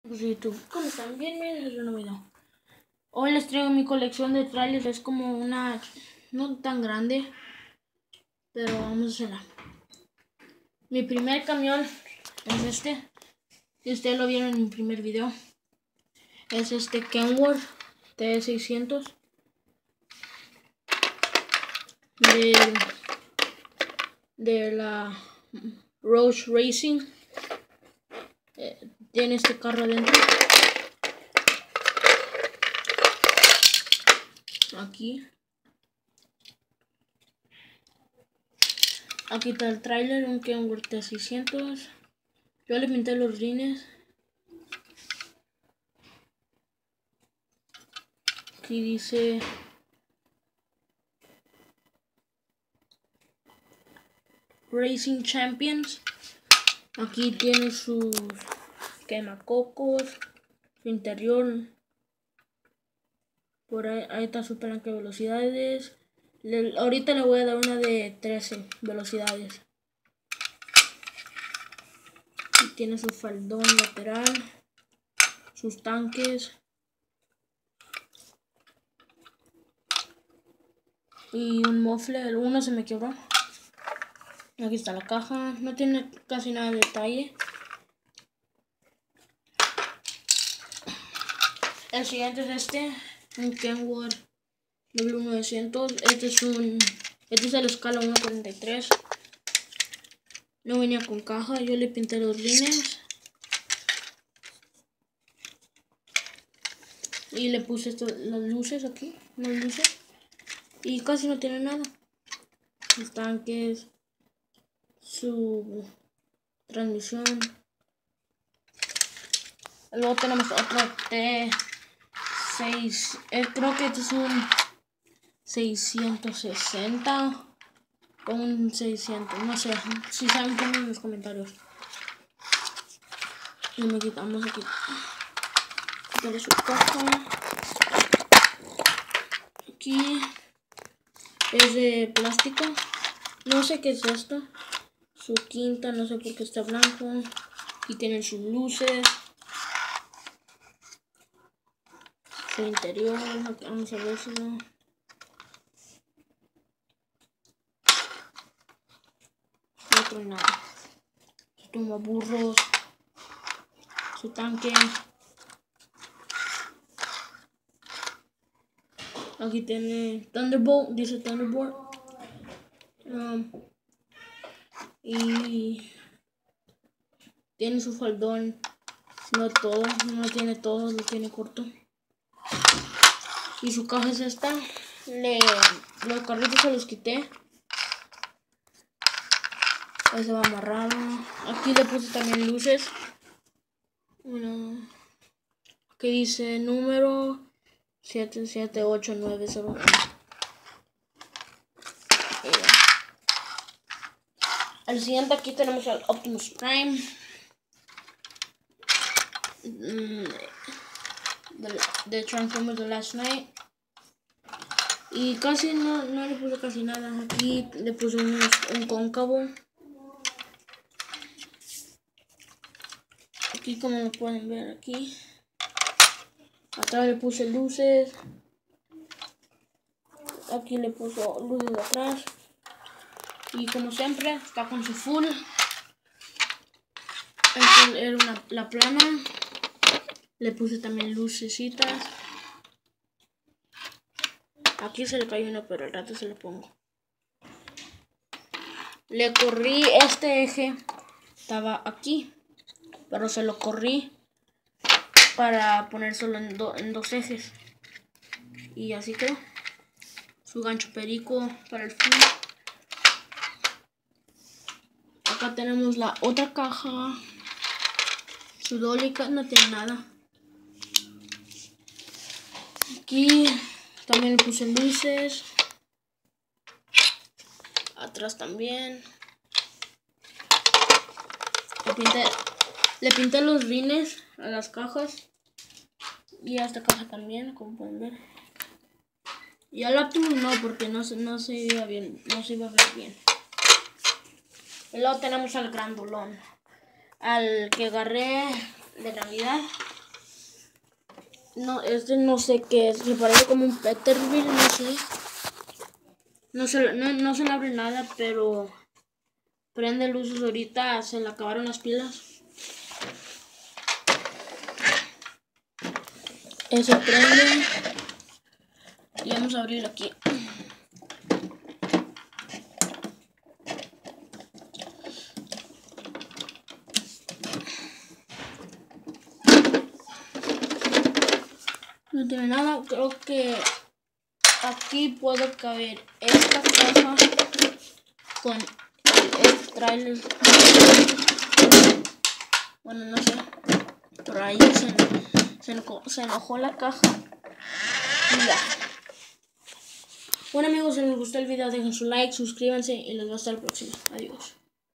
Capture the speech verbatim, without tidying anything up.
Pues YouTube, ¿cómo están? Bien, miren, es un video. Hoy les traigo mi colección de trailers. Es como una, no tan grande, pero vamos a hacerla. Mi primer camión es este. Si ustedes lo vieron en mi primer video, es este Kenworth T seiscientos de, de la Roush Racing. Eh, tiene este carro adentro. Aquí. Aquí está el trailer, un Kenworth T seiscientos. Yo le pinté los rines. Aquí dice Racing Champions. Aquí tiene sus quemacocos, su interior. Por ahí, ahí está su palanca de velocidades. Le, ahorita le voy a dar una de trece velocidades. Y tiene su faldón lateral, sus tanques. Y un muffler, uno se me quebró. Aquí está la caja, no tiene casi nada de detalle. El siguiente es este, un Kenworth W novecientos. Este es un, este es de la escala uno cuarenta y tres. No venía con caja, yo le pinté los rines. Y le puse esto, las luces aquí, las luces. Y casi no tiene nada. Los tanques, su transmisión. Luego tenemos otro T seis, eh, creo que este es un seiscientos sesenta o un seiscientos, no sé, si saben pongan en los comentarios. Y me quitamos aquí, quitarle su caja. Aquí es de plástico, no sé qué es esto. Su quinta, no sé por qué está blanco. Aquí tienen sus luces, su interior. Aquí vamos a ver si no. No trae nada. Su tumbaburros, su tanque. Aquí tiene Thunderbolt, dice Thunderbolt. Um, y tiene su faldón, no todo, no tiene todo, lo tiene corto. Y su caja es esta. Le, los carritos se los quité. Ahí se va amarrado. Aquí le puse también luces. Bueno, que dice número siete siete ocho nueve cero uno. Al siguiente aquí tenemos al Optimus Prime. De, de Transformers The Last Night. Y casi no, no le puse casi nada. Aquí le puse un, un cóncavo. Aquí como lo pueden ver aquí. Atrás le puse luces. Aquí le puse luces de atrás. Y como siempre está con su full. Esta era una, la plana. Le puse también lucecitas. Aquí se le cayó uno, pero al rato se lo pongo. Le corrí este eje. Estaba aquí, pero se lo corrí para poner solo en, do, en dos ejes. Y así quedó. Su gancho perico para el full. Acá tenemos la otra caja. Su dólica no tiene nada. Aquí también le puse luces. Atrás también. Le pinté, le pinté los rines a las cajas. Y a esta caja también, como pueden ver. Y al Optimus no, porque no, no se iba bien, no se iba a ver bien. Y luego tenemos al grandulón, al que agarré de Navidad. No, este no sé qué es. Se parece como un Peterbilt, no sé. No se, no, no se le abre nada, pero prende luces. Ahorita se le acabaron las pilas. Ese prende. Y vamos a abrir aquí. No tiene nada. Creo que aquí puedo caber esta caja con el, el trailer. Bueno, no sé. Por ahí se, se, enojó, se enojó la caja. Y ya. Bueno amigos, si les gustó el video dejen su like, suscríbanse y les veo hasta la próxima. Adiós.